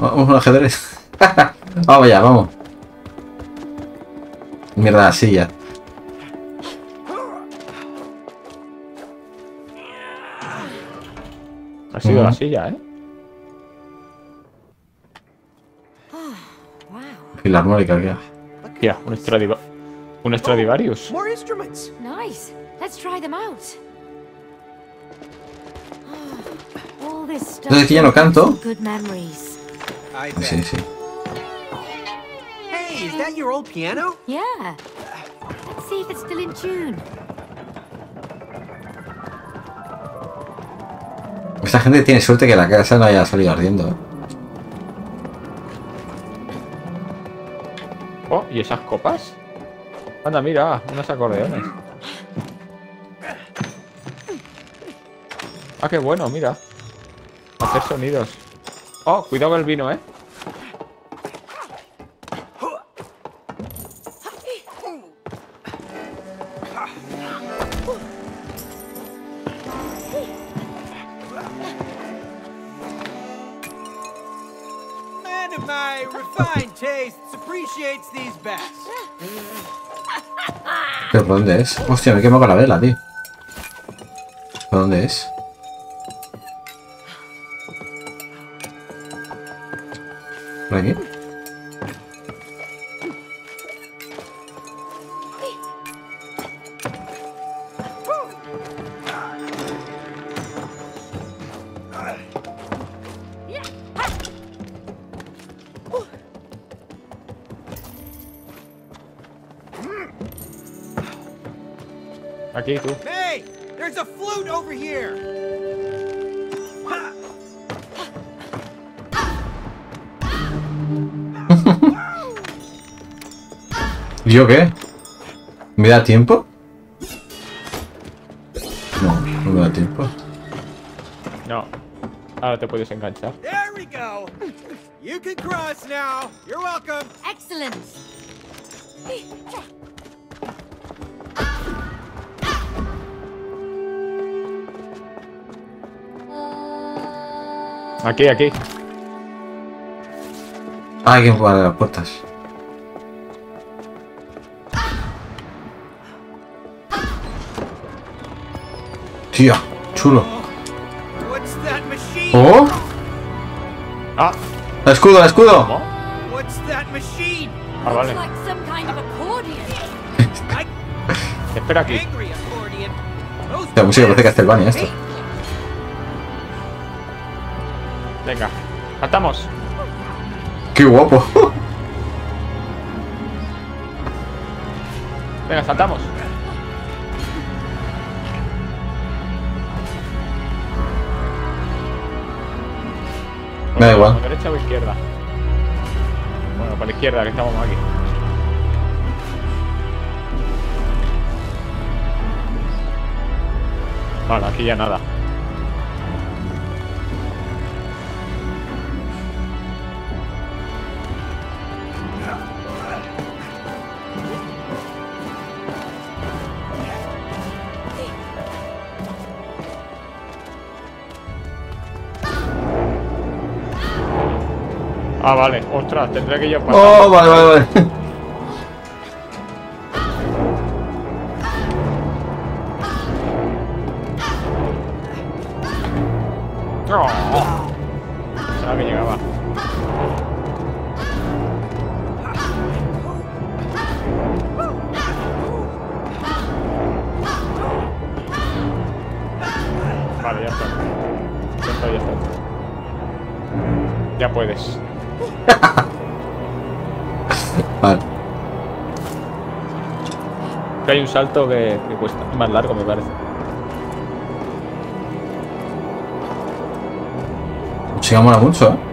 Vamos a un ajedrez. Vamos ya, vamos. Mierda, la silla. Ha sido la silla, ¿eh? Filarmónica, ¿qué? Tía, un Stradivarius. More instruments. Nice. Let's try them out. All this stuff. Entonces aquí ya no canto. Good memories. I bet. Sí, sí. Hey, is that your old piano? Yeah. Let's see if it's still in tune. Esta gente tiene suerte que la casa no haya salido ardiendo, ¿eh? Oh, ¿y esas copas? Anda, mira, unos acordeones. Ah, qué bueno, mira. Hacer sonidos. Oh, cuidado con el vino, ¿eh? Man of my refined tastes appreciates these best. ¿Pero por dónde es? Hostia, me quemo con la vela, tío. ¿Por dónde es? ¿Por aquí? Aquí, tú. Hey, there's a flute over here. ¿Yo qué? ¿Me da tiempo? No, no me da tiempo. No. Ahora te puedes enganchar. There we go. You can cross now. You're welcome. Excellent. Aquí, aquí. Ah, hay que jugar a las puertas. Tía, chulo. What's that machine? ¡Oh! Ah, ¡El escudo, el escudo! ¿cómo? What's that machine? Ah, vale. It's like some kind of accordion. Espera aquí. Angry accordion. Those La música parece Castlevania esto. Venga. Saltamos. ¡Qué guapo! Venga, saltamos. Me da igual. ¿Por derecha o izquierda? Bueno, por la izquierda, que estamos aquí. Vale, aquí ya nada. Ah, vale. Ostras, tendré que ir para ¡Oh, vale, vale, vale! Oh. Pensaba que llegaba. Vale, ya está. Ya está, ya está. Ya puedes. Vale. Que hay un salto que cuesta más largo, me parece. Sí, mola mucho, ¿eh?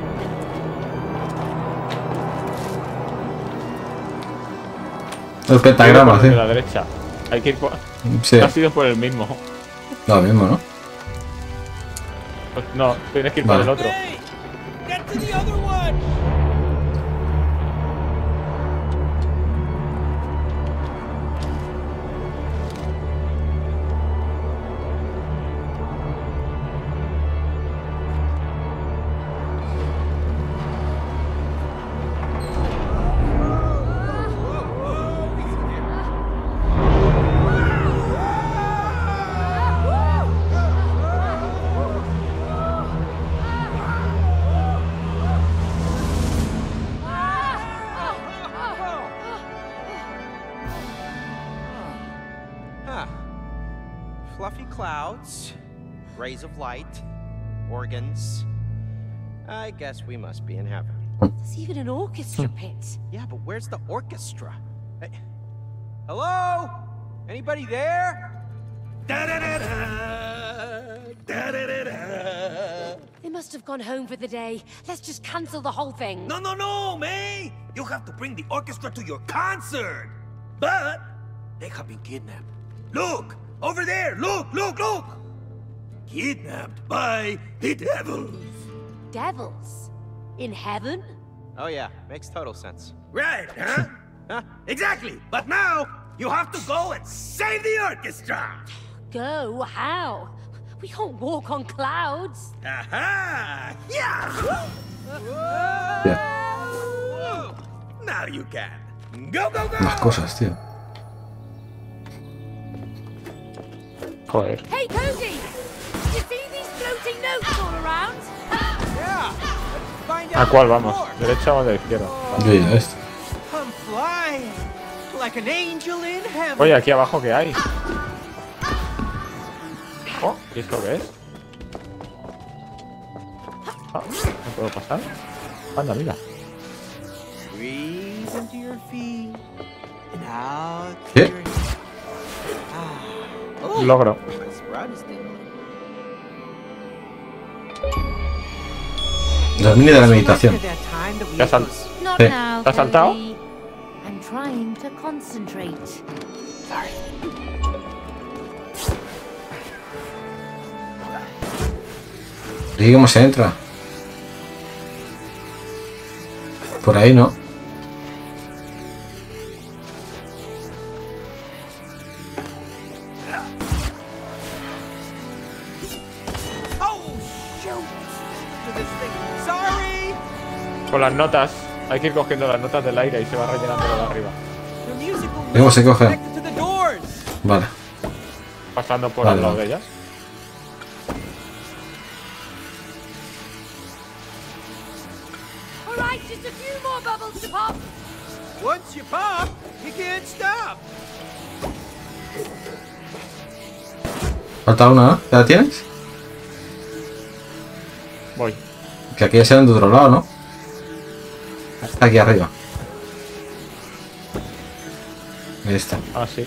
El pentagrama, Por sí. el de la derecha. Hay que ir por... Sí, Ha sido por el mismo. lo mismo, ¿no? Pues no, tienes que ir Vale. por el otro. Hey, get to the other one. clouds, rays of light, organs. I guess we must be in heaven. There's even an orchestra pit. Yeah, but where's the orchestra? Hello? Anybody there? Da-da-da-da, da-da-da-da. They must have gone home for the day. Let's just cancel the whole thing. No, May! You have to bring the orchestra to your concert! But they have been kidnapped. Look! Over there! Look! Kidnapped by the devils. Devils? In heaven? Oh yeah, makes total sense. Right, huh? Huh? Exactly! But now, you have to go and save the orchestra! Go? How? We can't walk on clouds. Aha! Yeah! Ya. Whoa. Now you can. Go! Más cosas, tío. Joder. Hey, Cody! Did you see these floating notes all around? Yeah. Let's find ¿A out cuál more. vamos? ¿Derecha o de izquierda? Yo he ido a esto. I'm flying like an angel in heaven. Oye, aquí abajo, ¿qué hay? Oh, ¿y esto qué es? Ah, ¿no puedo pasar? Anda, mira. Breathe into your feet and out ¿Qué? through your Oh, Logro. this rod is thin. 2000 de la meditación. After that time that we Ya sal- ate those- Not Hey. now, ¿Te has saltado? Cody. I'm trying to concentrate. ¿Y cómo se entra? Por ahí, ¿no? Oh, shoot! To this thing. Sorry! Con las notas. Hay que ir cogiendo las notas del aire y se va rellenando lo de arriba. The musical ¿Cómo se notes coge? connected to the doors. Vale. Pasando por Vale, al lado vale. de ellas. All right, just a few more bubbles to pop. Once you pop, you can't stop. Falta una, ¿no? ¿Ya la tienes? Voy. Que aquí ya serán de otro lado, ¿no? Aquí arriba. Ahí está. Ah, sí.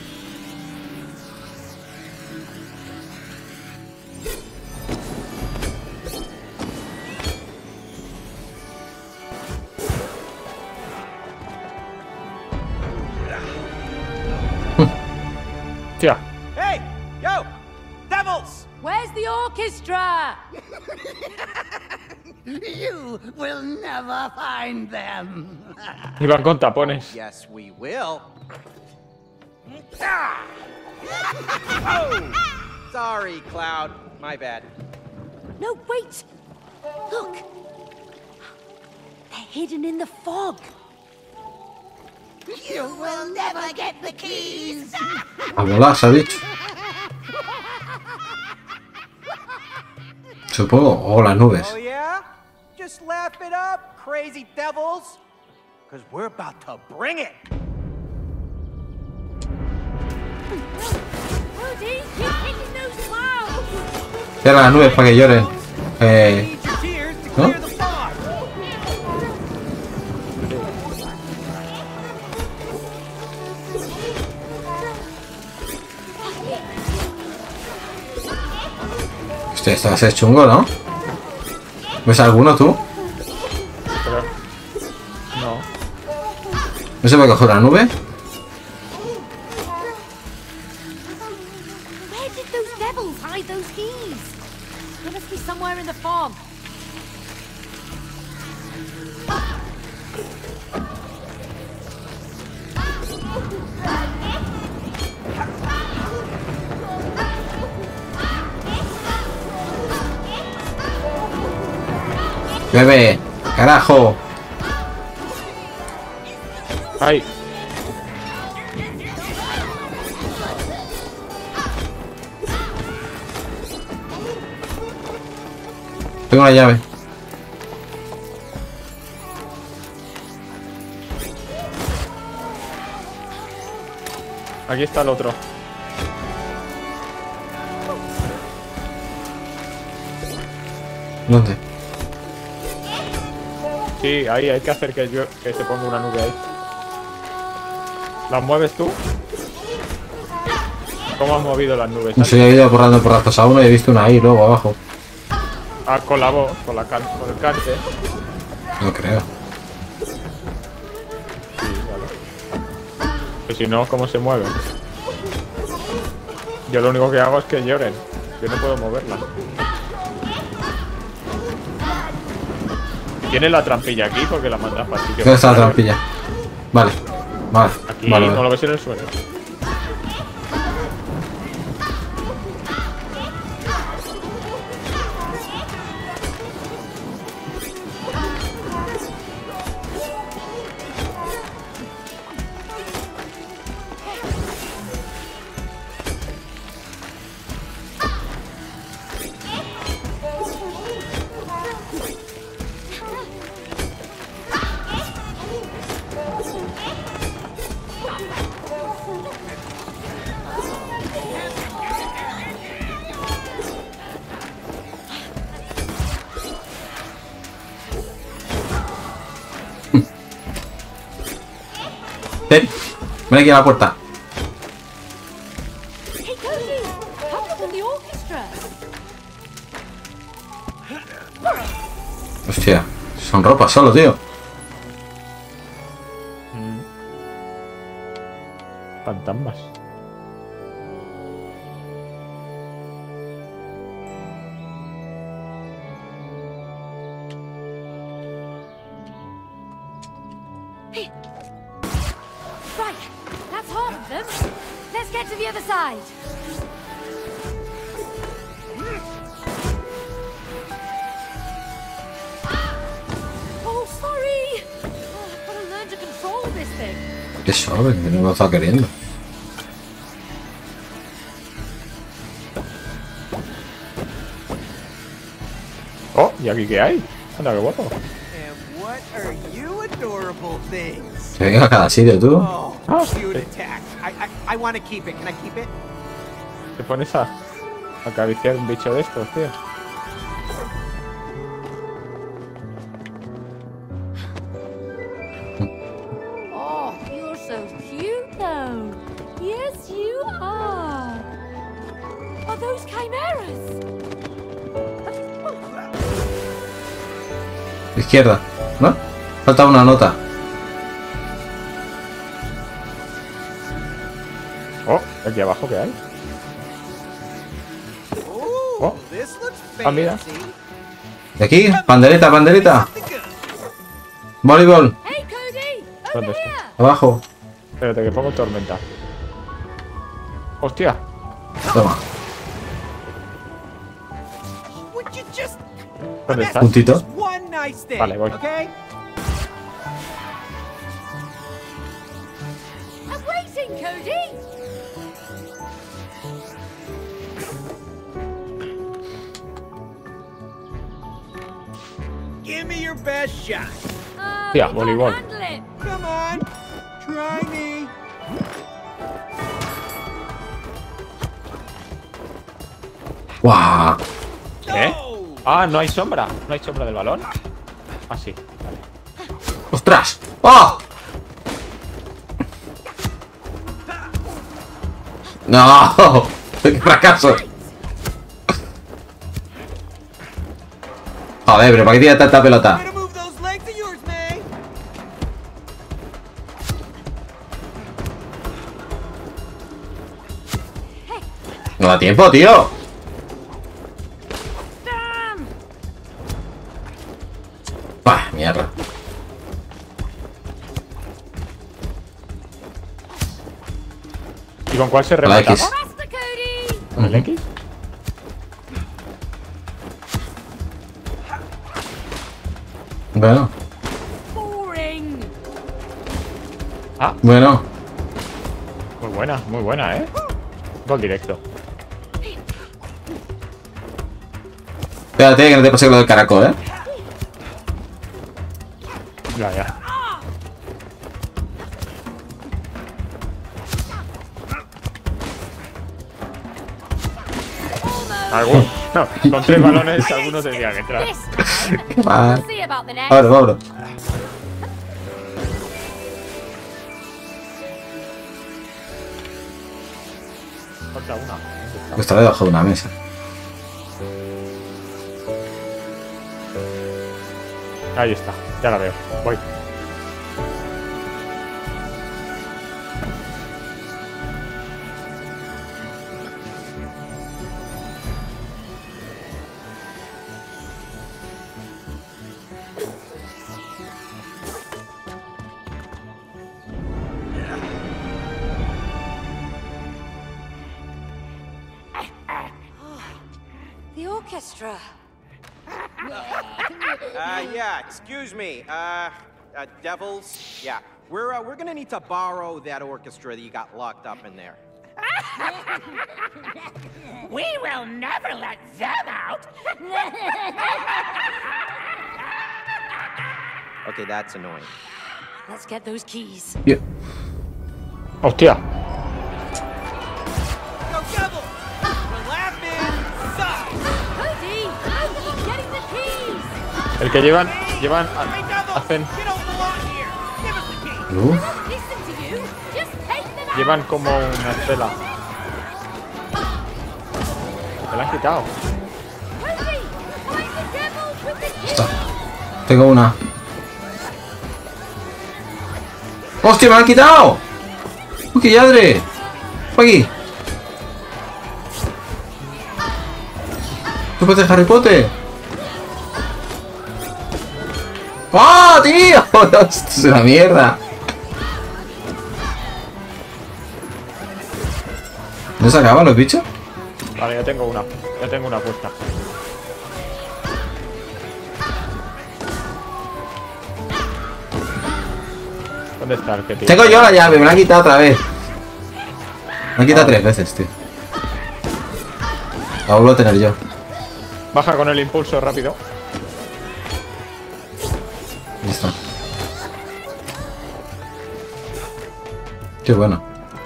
Tía. Hey, yo, devils! Where's the orchestra? You will never find them. Iban con tapones. Yes, we will. Ah! Oh! Sorry, Cloud. My bad. No, wait. Look. They're hidden in the fog. You will never get the keys. A volar, se ha dicho. Supongo. O las nubes. Oh, yeah? Just laugh it up, crazy devils. Because we're about to bring it. Cody, keep hitting those clouds. Cierra las nubes para que lloren. Need your tears to clear the fog. Hostia, esto va a ser chungo, ¿no? ¿Ves alguno tú? Pero... No. ¿No se puede coger la nube? Where did those devils hide those keys? They must be somewhere in the fog. ¡Bebe! ¡Carajo! ¡Ay! Tengo una llave. Aquí está el otro. ¿Dónde? Sí, ahí hay que hacer que se ponga una nube ahí. ¿Las mueves tú? ¿Cómo has movido las nubes? No sé, he ido borrando porrazos a uno y he visto una ahí luego abajo. Ah, con la voz, con el cante. No creo. Sí, vale. Pues si no, ¿cómo se mueven? Yo lo único que hago es que lloren. Yo no puedo moverla. ¿Tiene la trampilla aquí? Porque la mandas para ti. ¿Dónde está la trampilla? Vale. Vale. Aquí Vale, no vale. lo ves en el suelo. Ven. Ven aquí a la puerta. Hey, Cody! Come up in the orchestra. Hostia. Son ropas solo, tío. Fantasmas. Right, that's half of them. Let's get to the other side. Oh, sorry. Oh, I've got to learn to control this thing. ¿Qué sabe? Que no lo está queriendo. Oh, ¿y aquí qué hay? Anda, qué guapo. And what are you adorable things? Se venga a cada sitio, tú. Oh, Ah, cute sí. attack. I want to keep it. Can I keep it? Te pones a acariciar un bicho de estos, tío. Oh, you're so cute, though. Yes, you are. Are those chimeras? Izquierda, ¿no? Falta una nota. Oh, aquí abajo qué hay. Ooh, Oh. this looks Ah, mira. fancy. De aquí, pandereta, pandereta. Voleibol, Hey, Cody! ¿Dónde Over está? here! abajo. Espérate que pongo tormenta. Hostia. Toma. Would you just ¿Dónde estás? Puntito. just one nice thing? Vale, voy. Okay. I'm waiting, Cody! Give me your best shot. Oh, Yeah, we can't voleibol. handle it. Come on. Try me. ¡Guau! ¿Eh? Oh. Ah, no hay sombra. No hay sombra del balón. Ah, sí. Vale. ¡Ostras! ¡Oh! ¡No! ¡Qué fracaso! Joder, pero ¿para qué tira tanta pelota? Way to move those legs of yours, May. No da tiempo, tío. Damn! ¡Bah, mierda! ¿Y con cuál se Con la remataba? X. Faster, Cody! ¿Con el X? Bueno, Boring! Ah, bueno. muy buena, ¿eh? Gol directo. Espérate que no te pase lo del caracol, ¿eh? Ya, ya. Almost! Algún. No, con 3 balones algunos tendrían que entrar. This time. Qué mal. We'll see about the next. Vámonos, vámonos. Falta una. Pues estará debajo de una mesa. Ahí está, ya la veo. Voy. The orchestra. Yeah, excuse me. Devils. Yeah, we're gonna need to borrow that orchestra that you got locked up in there. We will never let them out. Okay, that's annoying. Let's get those keys. Bien. ¡Hostia! Go Devil! The last man sucks! Cody, how are you getting the keys? El que llevan Hey, Devil! hacen, You don't belong here! Give us the key! Uf. Listen to you. Just take them out. llevan como una estela. Me la han quitado. Cody, find the devil with the keys. Está. Tengo una. ¡Hostia, me la han quitado! ¡Uy, qué yadre! ¡Fue aquí! ¿Tú puedes Harry Potter? ¡Ah, tío! Esto es una mierda. ¿No se acaban los bichos? Vale, ya tengo una. Ya tengo una puesta. ¿Dónde está el que tiene? Tengo yo la llave, me la han quitado otra vez. Me han quitado 3 veces, tío. La vuelvo a tener yo. Baja con el impulso rápido. Listo. Qué bueno.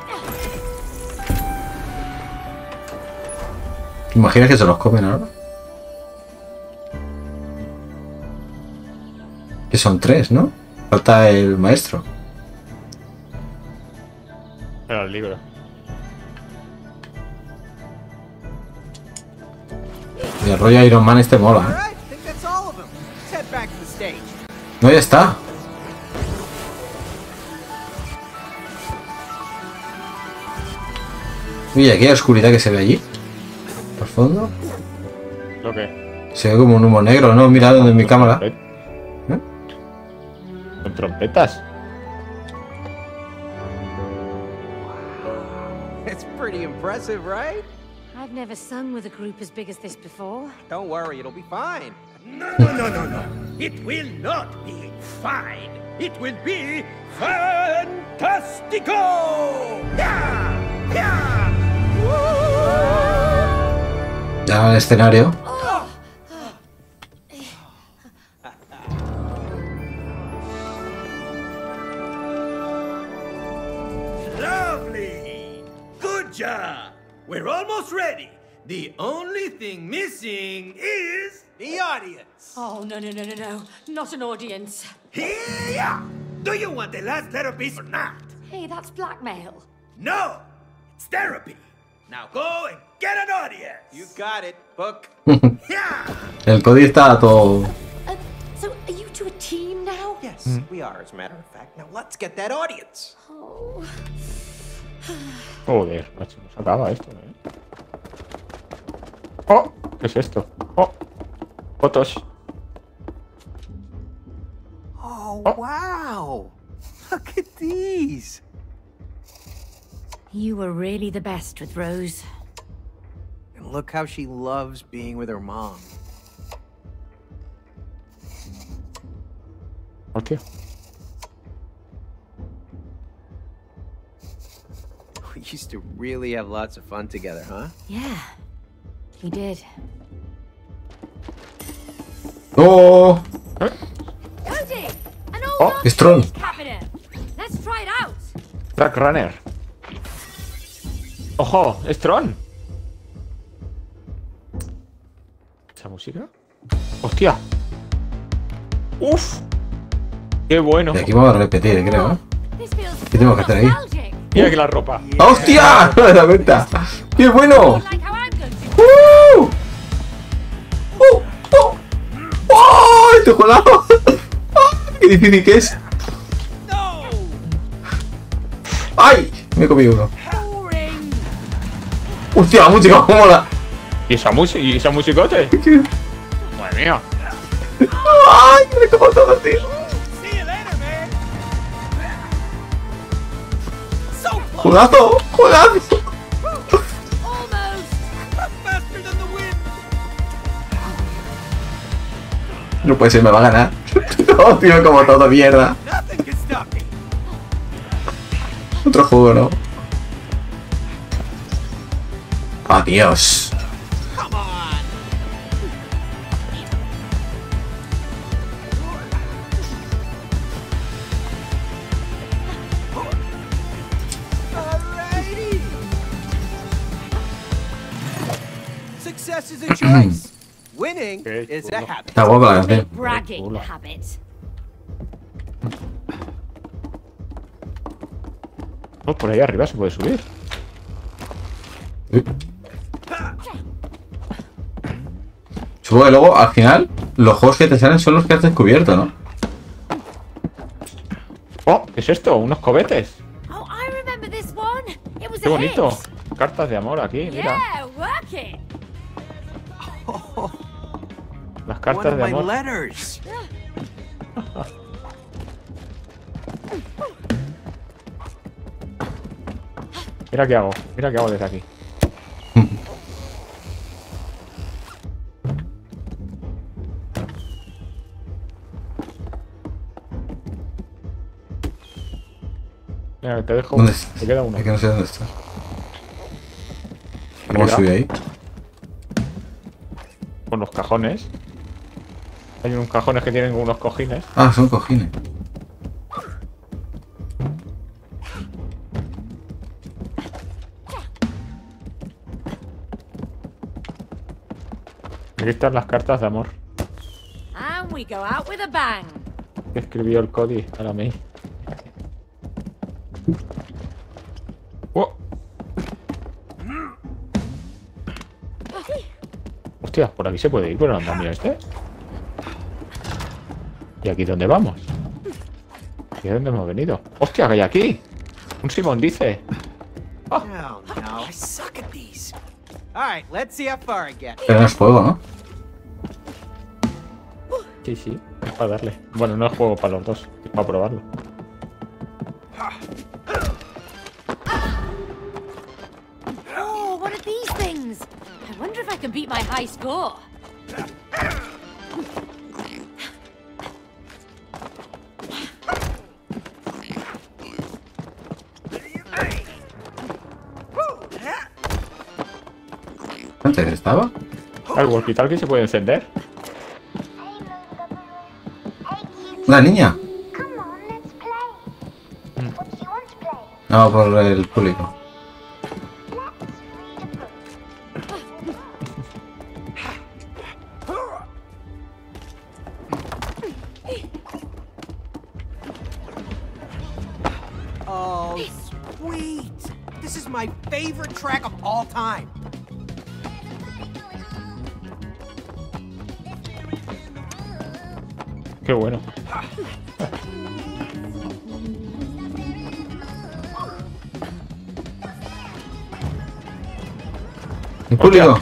¿Te imaginas que se los comen ahora? Que son 3, ¿no? Falta el maestro. Era el libro. Y el rollo Iron Man este mola, ¿eh? Alright, I think that's all of them. Let's head back to the stage. No, ya está. Uy, aquella oscuridad que se ve allí. Por fondo. ¿Lo que? Se ve como un humo negro, ¿no? Mira donde mi cámara. Con trompetas. It's pretty impressive, right? I've never sung with a group as big as this before. Don't worry, it'll be fine. No, no, no, no, no. It will not be fine. It will be fantastico! Yeah! Yeah! Ya el escenario. Lovely! Good job! We're almost ready. The only thing missing is the audience. Oh, no, no, no, no, no. Not an audience. Here! Do you want the last therapy or not? Hey, that's blackmail. No! It's therapy. Now go and get an audience. You got it, Book. Yeah! El Cody está todo. So, are you two a team now? Yes, we are, as a matter of fact. Now let's get that audience. Oh. Joder, macho, no se acaba esto, ¿eh? ¡Oh! ¿Qué es esto? ¡Oh! Fotos. Oh, wow! Look at these. You were really the best with Rose. And look how she loves being with her mom. Hostia. We used to really have lots of fun together, huh? Yeah, we did. ¡Oh! Cody, an old Oh, it's Tron. cabinet. Let's try it out. Track Runner. ¡Ojo! ¡Es Tron! música. ¡Hostia! ¡Uf! ¡Qué bueno! Y aquí vamos a repetir, creo, ¿eh? This feels ¿Qué tengo que hacer ahí? nostalgic. Mira aquí la ropa. ¡Hostia! ¡No me da cuenta! ¡Qué bueno! Like how I'm going to. ¡Oh! ¡Este juego! ¡Qué difícil que es! ¡Ay! Me he comido uno. Boring. ¡Hostia, la música! ¿Cómo mola? ¿Y esa musicote? Madre mía. ¡Ay! Me como todo, tío. See you later, man. So close. ¡Jugazo! ¡Jugazo! Almost. Faster than the wind. No puede ser, me va a ganar. No, tío, como todo mierda. Nothing can stop me. Otro juego, ¿no? Adiós. Come on. Alrighty. Success is a choice. Winning Okay, is a cool. habit. Está guapa la canción. Bragging Hola. habit. Oh, por ahí arriba se puede subir. Supongo que luego, al final, los juegos que te salen son los que has descubierto, ¿no? ¡Oh! ¿Qué es esto? ¿Unos cohetes? Oh, I remember this one. It was ¡Qué a bonito! hit. Cartas de amor aquí, mira. Yeah, work it. Las One cartas of de my amor. letters. Mira qué hago. Mira qué hago desde aquí. Mira, te dejo. ¿Dónde Uno. está? Te queda uno. Es que no sé dónde está. ¿Cómo subí ahí? Con los cajones. Hay unos cajones que tienen unos cojines. Ah, son cojines. Aquí están las cartas de amor. And we go out with a bang. Que escribió el Cody a la May. ¡Oh! Hostia, por aquí se puede ir por el andamio este. ¿Y aquí dónde vamos? ¿Y a dónde hemos venido? ¡Hostia, que hay aquí! Un Simón dice. No, no. I suck at these. Alright, let's see how far I get. Pero no es juego, ¿no? Sí, sí, es para darle. Bueno, no es juego para los dos, es para probarlo. Oh, what are these things? I wonder if I can beat my high score. ¿Antes estaba? ¿El walkie-talkie se puede encender? ¿Una niña? Come on, let's play. What do you want to play? No, por el público. Let's read a book. Oh, sweet. This is my favorite track of all time. Qué bueno. ¿El público?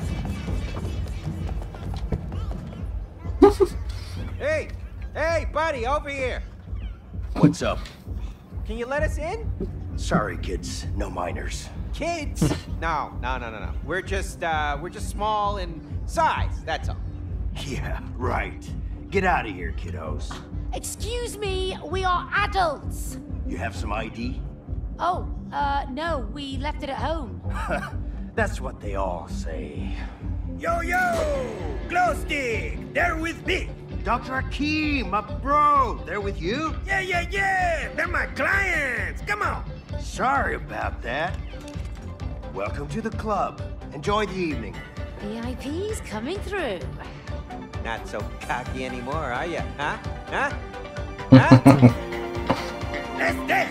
Hey! Hey, buddy, over here! What's up? Can you let us in? Sorry, kids. No minors. Kids? No. We're just small in size, that's all. Yeah, right. Get out of here, kiddos. Excuse me, we are adults. You have some ID? Oh, no, we left it at home. That's what they all say. Yo, glow stick, they're with me. Dr. Akeem, my bro, they're with you? Yeah, they're my clients. Come on. Sorry about that. Welcome to the club. Enjoy the evening. VIP's coming through. Not so cocky anymore, are you? Huh? Huh? Huh? Let's dance.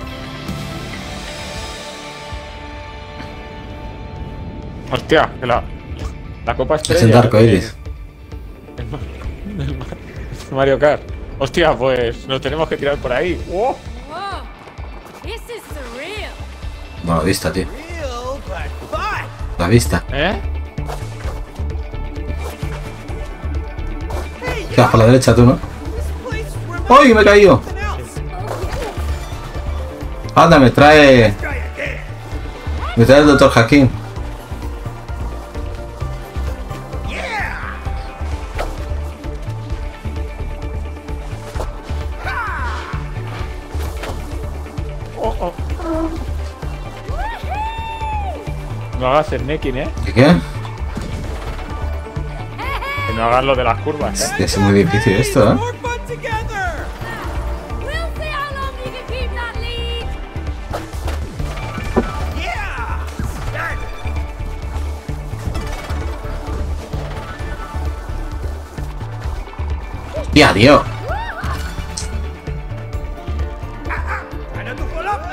Hostia, que la copa estrella. Es el arco iris. Mario Kart. Hostia, pues nos tenemos que tirar por ahí. ¡Oh! Whoa, this is surreal. Bueno, vista, tío. Real, but fun. La vista. ¿Eh? Te vas por la derecha tú, ¿no? This place reminds ¡Ay, me he caído! something else. Anda, me trae... Try again. Me trae el Dr. Hakim. Yeah. Oh, oh. No hagas el necking, ¿eh? ¿Qué? Que no hagas lo de las curvas, ¿eh? Hostia, es muy difícil esto, ¿eh? More fun together. We'll see how long you can keep that lead. Yeah. Start. Hostia, tío. Ano to pull up?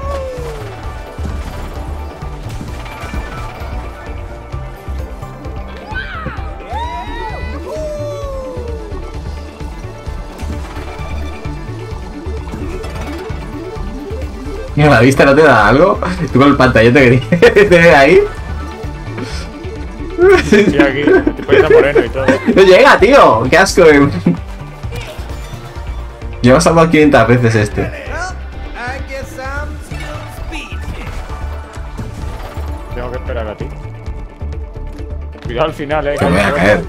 Mira, la vista no te da algo. Tú con el pantallote que te ves ahí. Y aquí, te pones moreno y todo. No llega, tío. Qué asco. Ya hemos salvado 500 veces este. Well, I guess I'm still speed. Tengo que esperar a ti. Cuidado al final, Que me voy a caer.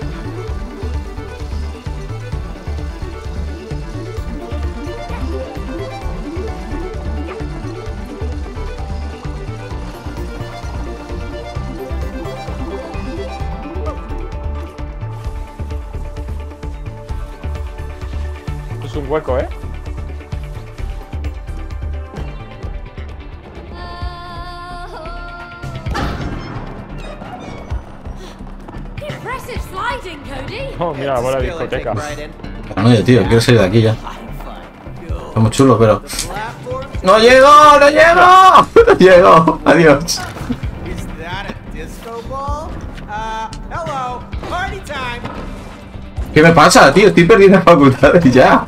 Es un hueco, ¿eh? Impressive sliding, Cody. Oh, mira la bola de Skill I take discoteca. pride in. Pero no, yo, tío, quiero salir de aquí ya. Está muy chulo, pero... Platform. ¡No llego! ¡No llego! ¡No llego! ¡Adiós! Is that a disco ball? Hello. Party time. ¿Qué me pasa, tío? Estoy perdiendo facultades ya.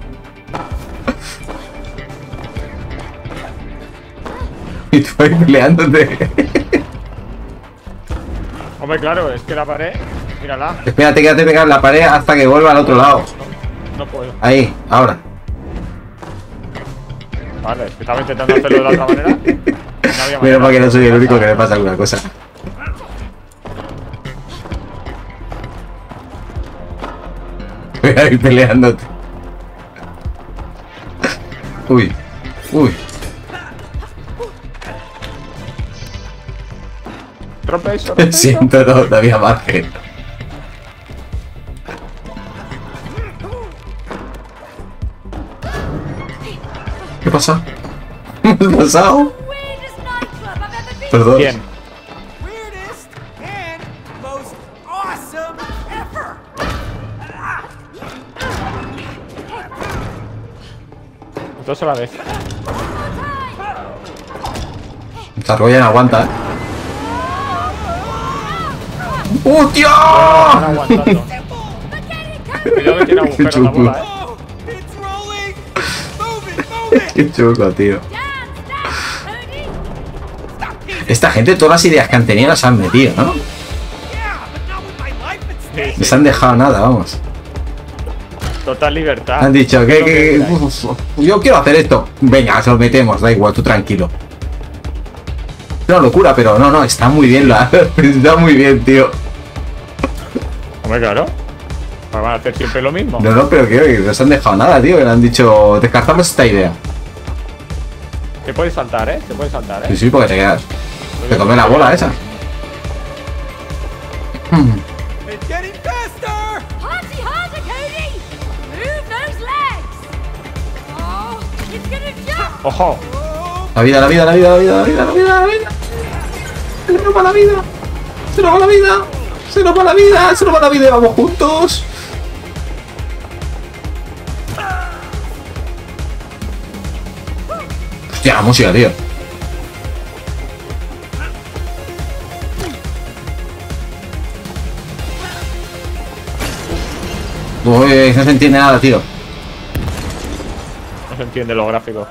Y tú ahí peleándote. Hombre, claro, es que la pared. Mírala. Espérate, quédate pegado en la pared hasta que vuelva al otro lado. No puedo. Ahí, ahora. Vale, es que estaba intentando hacerlo de la otra manera. No había Menos manera. mal que no soy el único que le pasa alguna cosa. Voy a ir peleándote. Uy, uy. Rompe eso, rompe eso. Siento todavía margen. ¿Qué pasa? ¿Qué ha pasado? Weirdest nightclub I've ever been. Perdón. Bien. Weirdest and most awesome ever. Dos a la vez. Sargoyan aguanta, ¿eh? ¡Hostia! Están aguantando. Cuidado que tiene agujero la chulo. bola, ¿eh? Oh, it's rolling. Move it, move it. Qué chulo, tío. Cody. Esta gente, todas las ideas que han tenido las han metido, ¿no? Yeah, but not with my life at stake. No se han dejado nada, vamos. Total libertad. Han dicho Es lo queráis. yo quiero hacer esto. Venga, se lo metemos, da igual, tú tranquilo. Es una locura, pero no, está muy bien está muy bien, tío. Hombre, claro. Van a hacer siempre lo mismo. No, pero que no se han dejado nada, tío. Que le han dicho, descartamos esta idea. Te puedes saltar, ¿eh? Te puedes saltar, ¿eh? Sí, porque te quedas. Te come la bola esa. It's getting faster. Party harder, Cody. Move those legs. Oh, it's gonna jump. ¡Ojo! La vida. Se nos va la vida. Se nos va la vida! ¡Se nos va la vida! ¡Se nos va la vida! ¡Vamos juntos! Hostia, la música, tío. Uy, no se entiende nada, tío. No se entiende lo gráfico.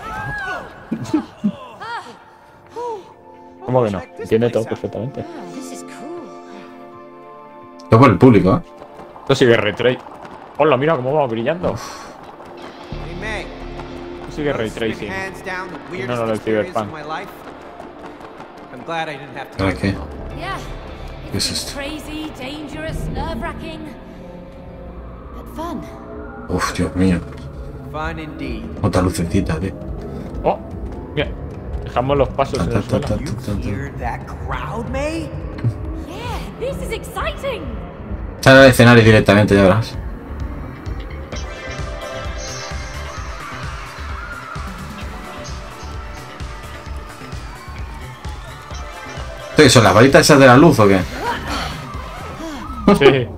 ¿Cómo que no? Entiende todo perfectamente. This is cool. Esto por el público, ¿eh? Esto sigue ray tracing. Hola, mira cómo va brillando. Hey, May. Esto sigue ray tracing. Hands down the No, weirdest no, el experience Cyberpunk. of my life. I'm glad I didn't have to. ¿Para qué? Yeah. ¿Qué es It's esto? crazy, dangerous, nerve-wracking, but fun. Uf, Dios mío. Fun indeed. Otra lucecita, tío. Oh, mira. Dejamos los pasos en el suelo. Hear that crowd, May? Yeah, this is exciting. Sale al escenario directamente, ya verás. ¿Qué son las varitas esas de la luz o qué? Sí.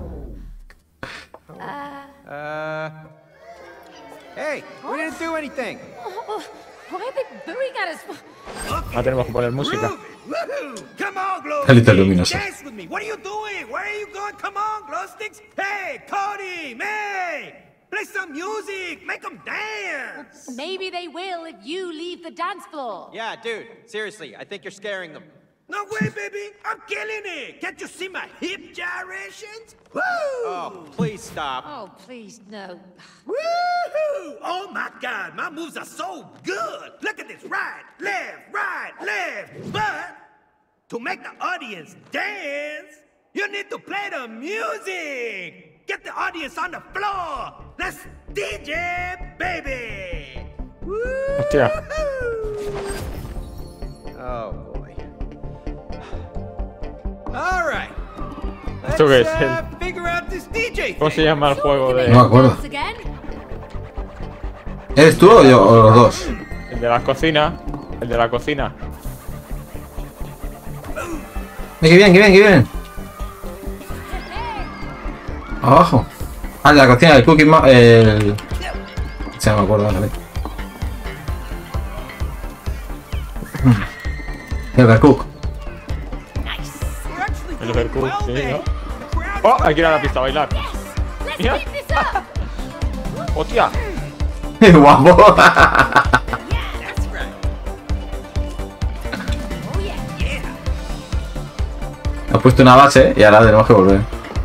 Hey, we didn't do anything. Why are they booing at us? Ahora tenemos que poner música. Woohoo! Come on, glow Carita sticks, luminosa. dance with me. What are you doing? Where are you going? Come on, glow sticks. Hey, Cody, May, play some music. Make them dance. Maybe they will if you leave the dance floor. Yeah, dude, seriously, I think you're scaring them. No way, baby. I'm killing it. Can't you see my hip gyrations? Woo! Oh, please stop. Oh, please, no. Woohoo! Oh my God, my moves are so good. Look at this, right, left. But to make the audience dance, you need to play the music. Get the audience on the floor. Let's DJ, baby. Hostia. Oh boy. All right. ¿Esto qué es? Figure out this DJ ¿Cómo se thing. llama el juego de...? No me acuerdo. Dance again? ¿Eres tú o yo o los dos? El de la cocina. El de la cocina. ¡Que vienen, que vienen, que vienen! Abajo. Ah, la cocina del Cookie el... Se me acuerdo ahora. El Overcook. We're actually El doing Overcooked, well, sí, May. ¿no? The crowd Oh, is hay que ir a la pista a bailar. Let's Mira. keep this up. ¡Hostia! ¡Qué guapo! That's right. Oh, yeah. Yeah. Has puesto una base y ahora tenemos que volver.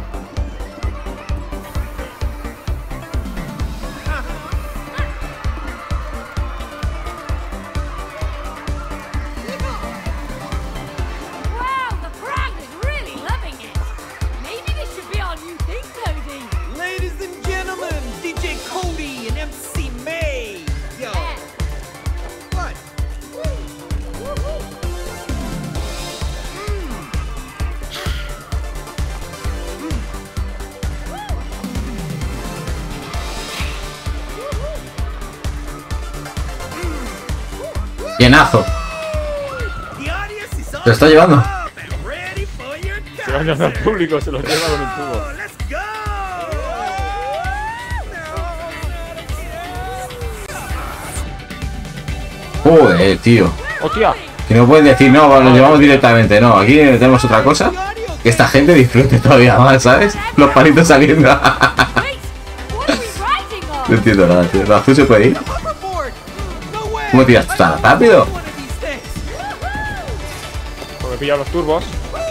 Wow, the crowd is really loving it. Maybe this should be our new thing, Cody. Ladies and gentlemen, DJ Cody and MC May. Yo, Yeah. what? Llenazo. The audience is all Lo está llevando. up and ready for your Se va llevando al concert. público, se lo lleva con un tubo. Oh, let's go! Joder, tío. ¡Hostia! Que no pueden decir, no, lo llevamos directamente. No, aquí tenemos otra cosa. Que esta gente disfrute todavía más, ¿sabes? Los palitos saliendo. Wait, what are we riding on? No entiendo nada, tío. ¿La azul se puede ir? Hoverboard! No way! ¿Cómo tiras tan rápido? One of these days. Porque pilla los turbos.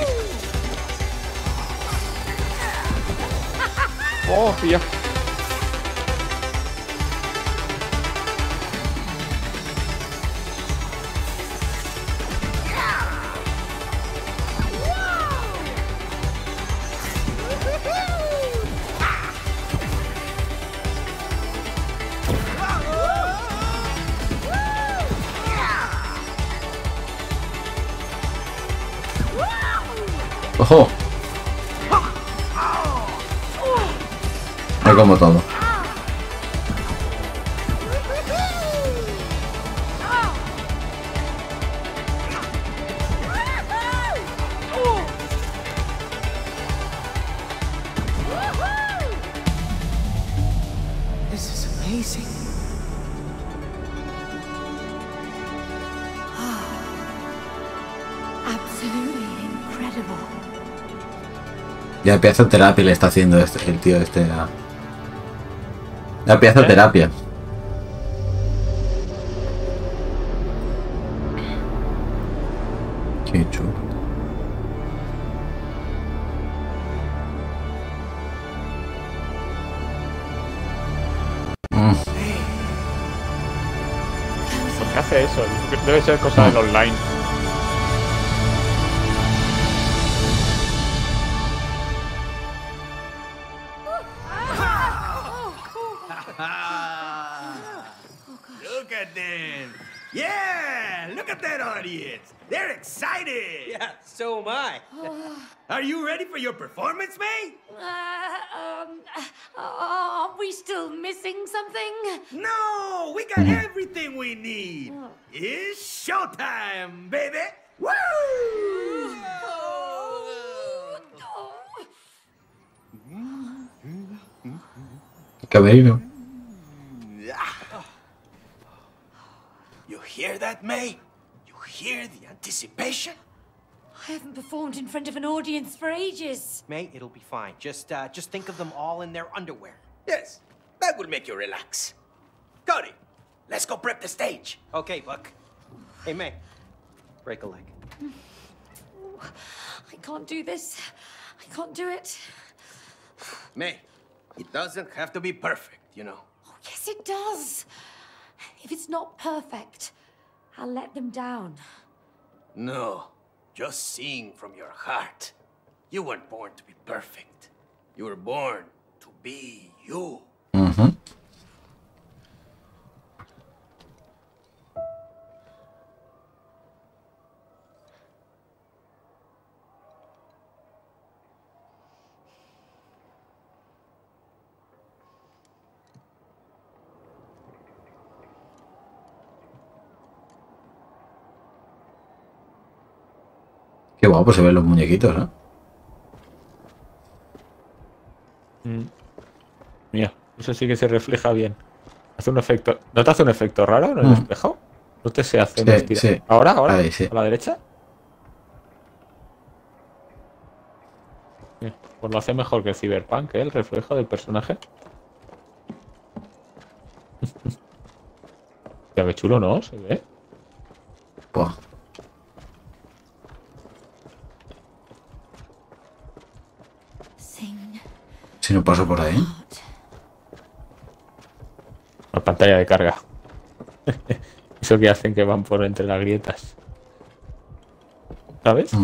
Oh, pilla. Ojo. Me como todo. amazing. Absolutely incredible. Ya pedazo de terapia le está haciendo el tío este. Ya pedazo de terapia. Qué chulo. ¿Por qué hace eso? Debe ser cosa del online. Look at them. Yeah, look at that audience. They're excited. Yeah, so am I. Are you ready for your performance, May? Are we still missing something? No, we got everything we need. It's showtime, baby. Woo! Camerino. You hear that, May? You hear the anticipation? I haven't performed in front of an audience for ages. May, it'll be fine. Just think of them all in their underwear. Yes, that will make you relax. Cody, let's go prep the stage. Okay, Buck. Hey, May. Break a leg. I can't do this. I can't do it. May, it doesn't have to be perfect, you know. Oh, yes, it does. If it's not perfect, I'll let them down. No, just sing from your heart. You weren't born to be perfect. You were born to be you. Qué guapo se ven los muñequitos, ¿no? Mira, eso sí que se refleja bien. Hace un efecto. ¿No te hace un efecto raro en el espejo? ¿No te se hace un estilo? Sí. ¿Ahora? Ahí, sí. ¿A la derecha? Pues lo hace mejor que el Cyberpunk, ¿eh? El reflejo del personaje. Ya qué chulo, ¿no? Se ve. Buah. Si no paso por ahí. La pantalla de carga. Eso que hacen que van por entre las grietas. ¿Sabes?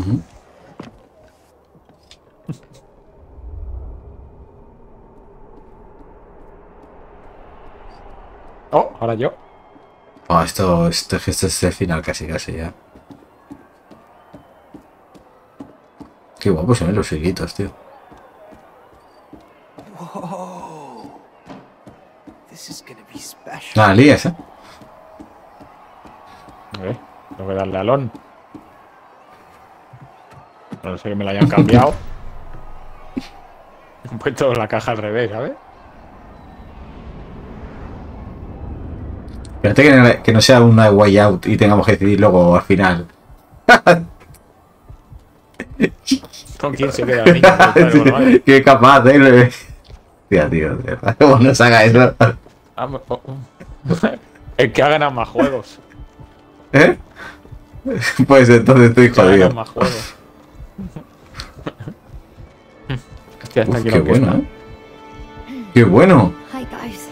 Oh, ahora yo. Oh, esto es el final casi ya. Qué guapo se ven los hilitos, tío. Whoa. This is gonna be special. Nada, lías, ¿eh? Tengo que darle al on. No sé que me la hayan cambiado. He puesto la caja al revés, ¿sabes? Espérate que no sea una way out y tengamos que decidir luego al final. ¿Con quién se queda el niño? Bueno, vale. Qué capaz, ¿eh? Tío. ¿Cómo nos haga eso? El que ha ganado más juegos. ¿Eh? Pues entonces estoy jodido. Más juegos. Hostia, está aquí Qué lo que bueno, está. ¿eh? Qué bueno. Hi, guys.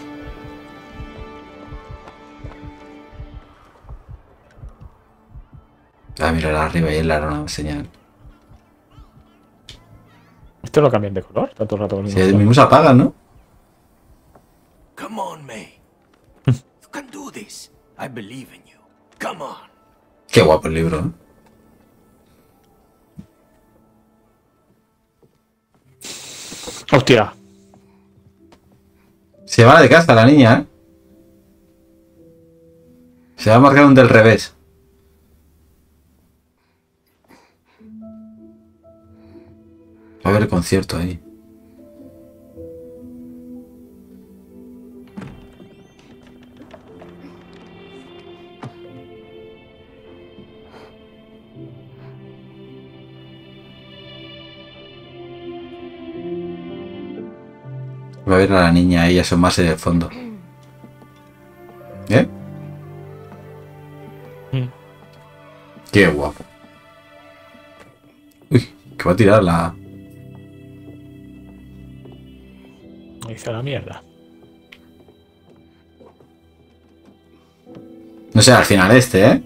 Ah, mira arriba y él le hará una señal. Esto lo cambian de color, tanto el rato con el Si el mismo se apaga, ¿no? Come on, May. You can do this. I believe in you. Come on. Qué guapo el libro, ¿eh? Hostia. Se va de casa la niña, ¿eh? Se va a marcar un del revés. Va a haber concierto ahí. Va a ver a la niña, ella asomarse del fondo. ¿Eh? Qué guapo. Uy, que va a tirar la... Hice la mierda. No sé, al final ¿eh?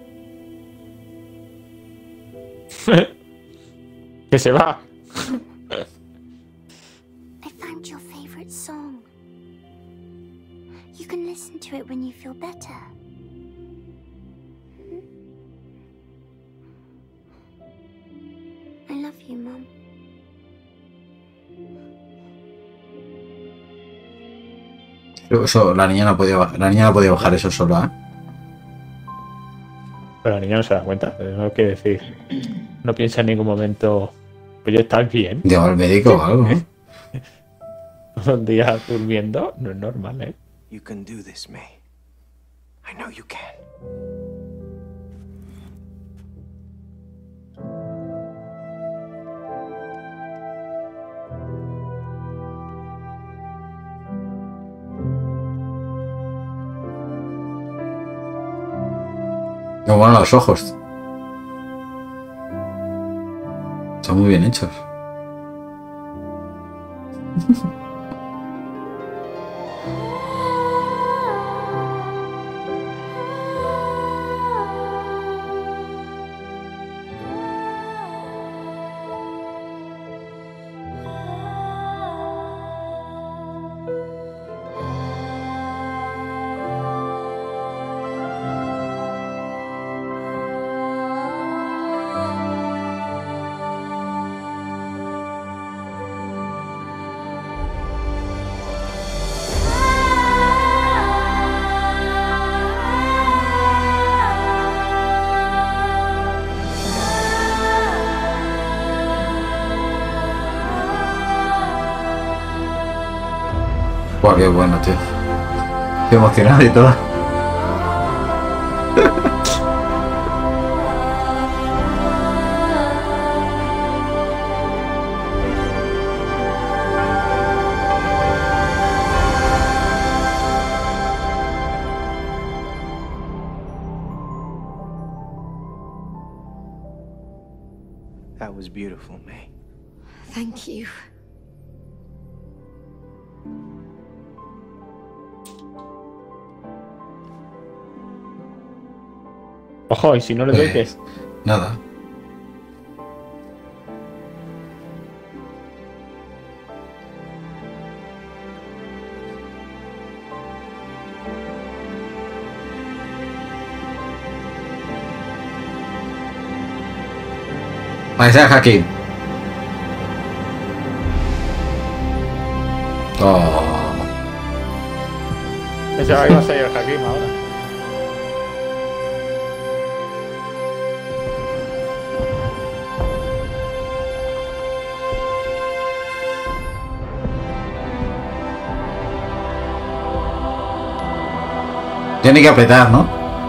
Que se va. I found your favorite song. You can listen to it when you feel better. I love you, Mom. Eso, la niña no podía bajar eso sola, ¿eh? Pero la niña no se da cuenta. No quiere decir. No piensa en ningún momento. Pues ya estás bien. Lleva al médico o algo, ¿no? Un día durmiendo no es normal, ¿eh? You can do this, May. I know you can. Qué bueno los ojos. Están muy bien hechos. Buah, qué bueno, tío. Estoy emocionado y todo. That was beautiful, May. Thank you. Ojo, y si no le doy, ¿qué? Nada. Paisaje aquí. Oh. Ese va a ser el Hakim ahora. Tiene que apretar, ¿no?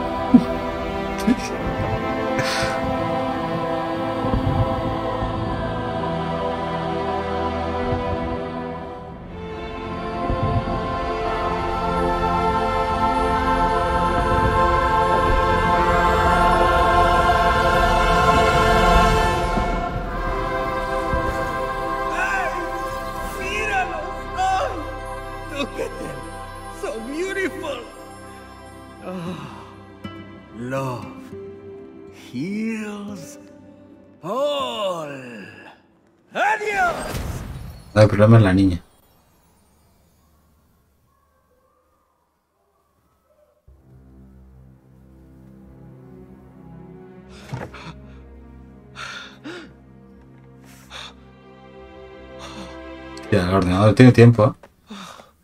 Míralos. ¡Ay! Look at them. So beautiful. Love heals all. Adiós. No, el problema es la niña. Ya, el ordenador tiene tiempo, ¿eh?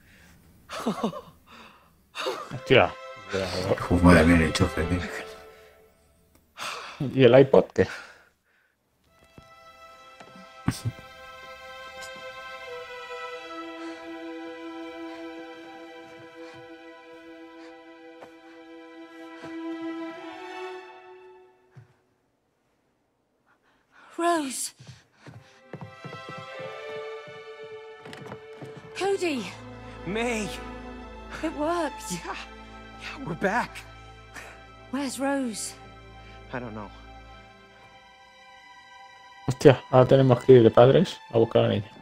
Hostia. Como de bien hecho, tío. ¿Y el iPod qué? Rose. Who Cody! May! It worked! Yeah, we're back. Where's Rose? I don't know. Hostia, ahora tenemos que ir de padres a buscar a la niña.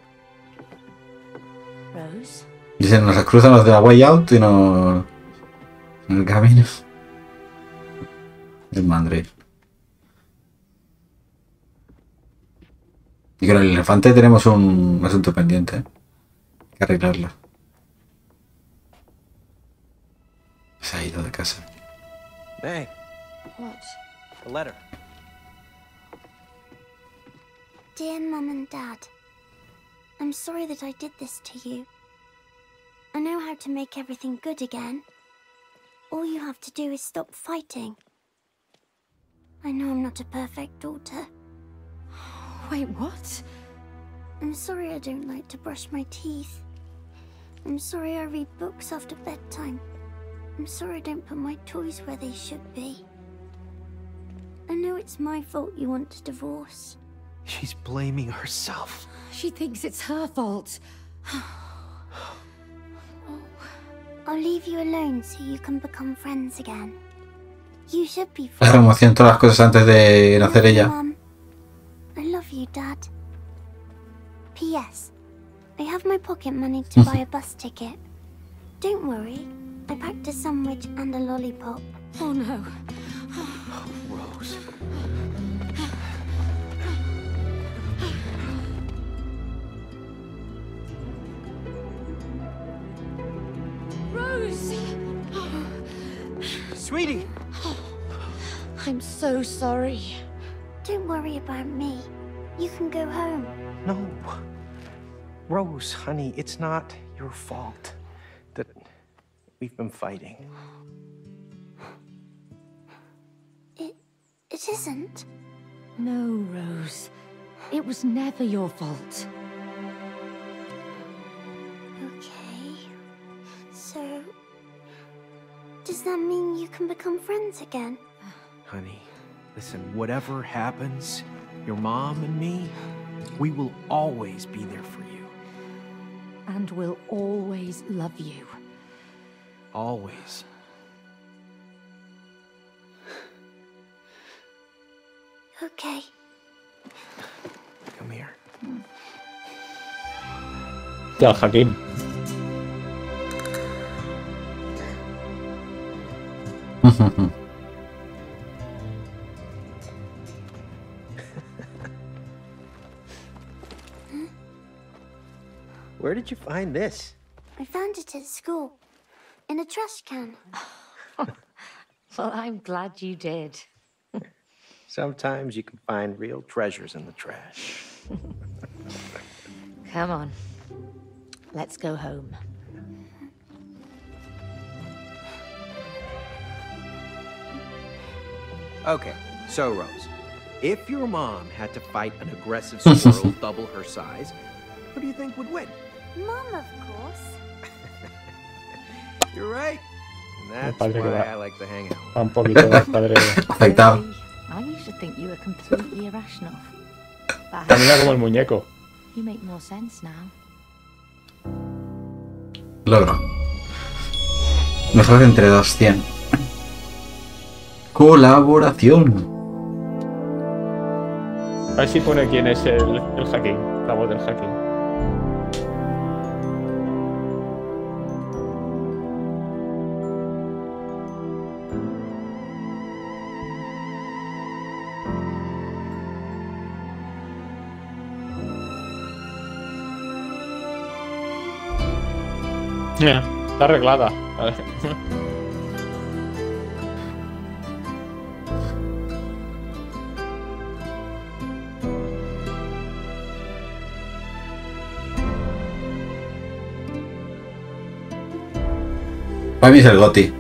Rose? Dicen, nos cruzan los de la Way Out y no... en el camino. Es madre. Y con el elefante tenemos un asunto pendiente. Hay que arreglarlo. Se ha ido de casa. May, What? a letter. Dear Mum and Dad, I'm sorry that I did this to you. I know how to make everything good again. All you have to do is stop fighting. I know I'm not a perfect daughter. Wait, what? I'm sorry I don't like to brush my teeth. I'm sorry I read books after bedtime. I'm sorry I don't put my toys where they should be. I know it's my fault you want to divorce. She's blaming herself. She thinks it's her fault. I'll leave you alone so you can become friends again. You should be La friends. remoción todas las cosas antes de nacer ella. Mum, I love you, Dad. P.S. I have my pocket money to buy a bus ticket. Don't worry. I packed a sandwich and a lollipop. Oh no. Rose. Rose! Sweetie! I'm so sorry. Don't worry about me. You can go home. No. Rose, honey, it's not your fault that we've been fighting. It isn't. No, Rose. It was never your fault. Okay. So... does that mean you can become friends again? Honey, listen, whatever happens, your mom and me, we will always be there for you. And we'll always love you. Always. Okay. Come here. Ya, Hakim. Where did you find this? I found it at school. In a trash can. Well, I'm glad you did. Sometimes you can find real treasures in the trash. Come on. Let's go home. Okay, so Rose, if your mom had to fight an aggressive squirrel double her size, who do you think would win? Mom, of course. You're right. And that's padre que why va. I like to hang out. Un poquito más padre. Afectado. Really? I used to think you were completely irrational. But Camina como el muñeco. you make more sense now. Logro. Mejor entre 200. Colaboración. A ver si pone quién es el hacking, la voz del hacking. Está arreglada. Vale. Para mí es el GOTY.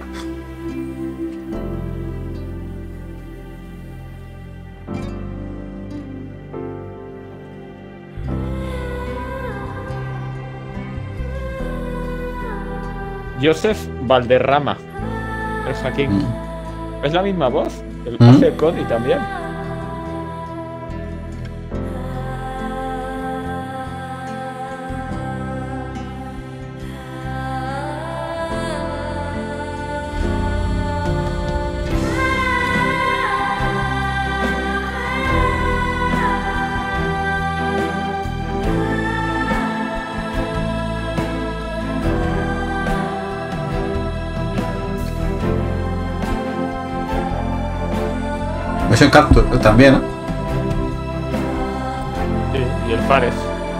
Joseph Valderrama, el hacking. ¿Es la misma voz? El Mm. hace Cody también. Eso en Capture también, ¿no? Sí, y el Fares.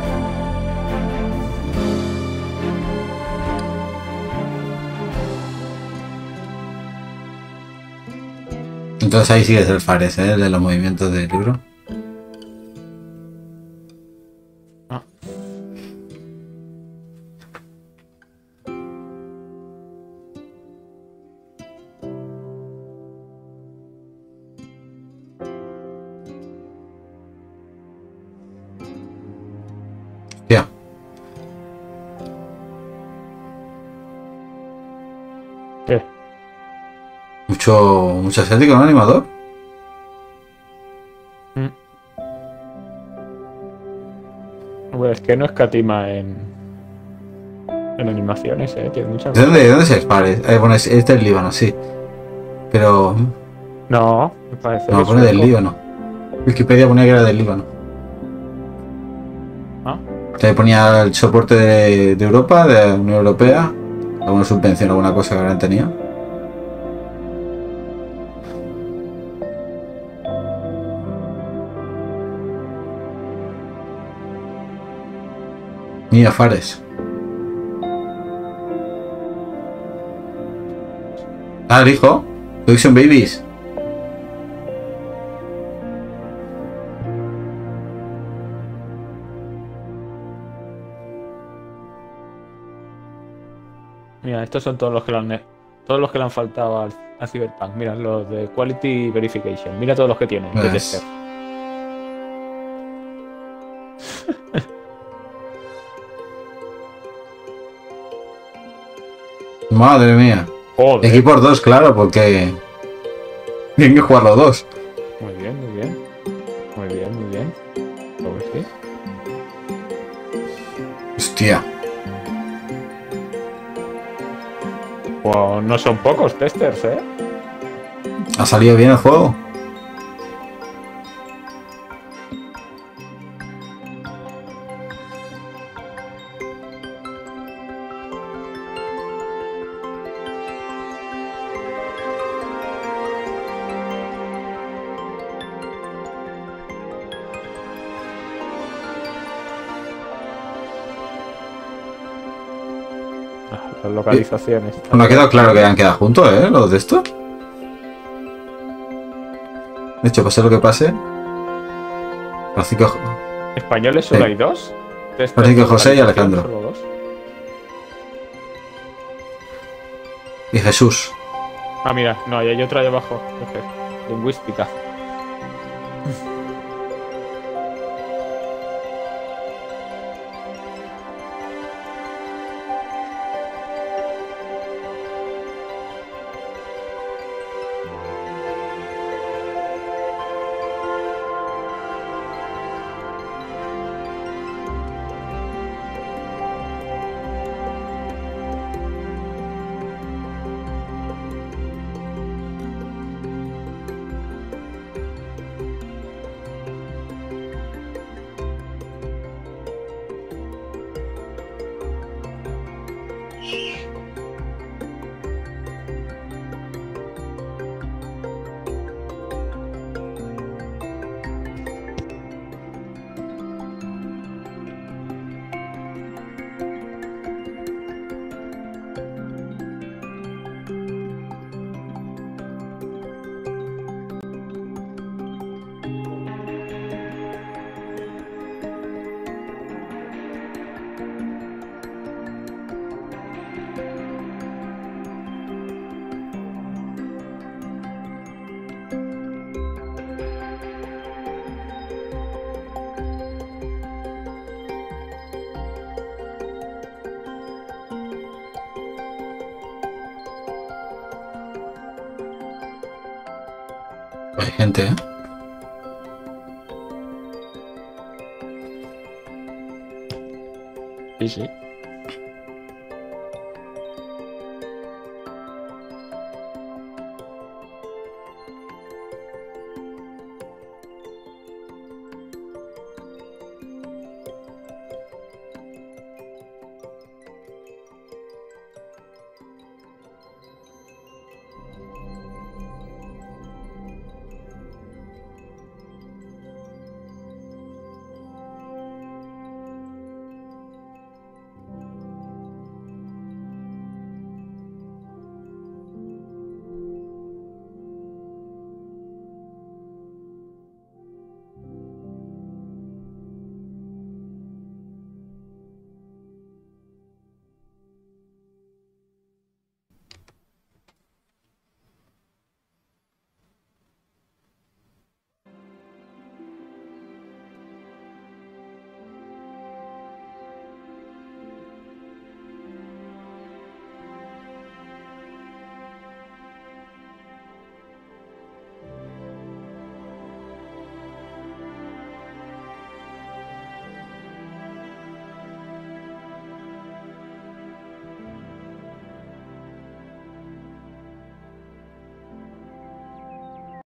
Entonces ahí sí es el Fares, ¿eh? El de los movimientos del libro. Ah. Tía. ¿Qué? Mucho asiático, ¿no? Animador. Bueno, es que no escatima en animaciones, tiene muchas. ¿De dónde es el Fares? Bueno, es del Líbano, sí. Pero. No, me parece. No, que pone es del sueco. Líbano. Wikipedia ponía que era del Líbano. Ah, Ahí ponía el soporte de Europa, de la Unión Europea. Alguna subvención, alguna cosa que habrán tenido. Mira, Fares. Ah, el hijo. Production Babies. mira, estos son todos los que le han faltado al Cyberpunk. Mira, los de Quality Verification. Mira todos los que tienen. De Pues- tester. Madre mía. Joder. Equipos 2, claro, porque. Tienen que jugar los dos. Muy bien, muy bien. Muy bien, muy bien. Pues sí. Hostia. Pues no son pocos testers, ¿eh? Ha salido bien el juego. Las localizaciones. No ha quedado claro que han quedado juntos, ¿eh? Los de estos. De hecho, pase lo que pase. Francisco, Españoles solo Sí. hay dos. Testers Francisco José y localización, Alejandro. solo dos. y Jesús. Ah, mira, no, y hay otra ahí abajo. Lingüística. Hay gente, ¿eh? Sí, sí.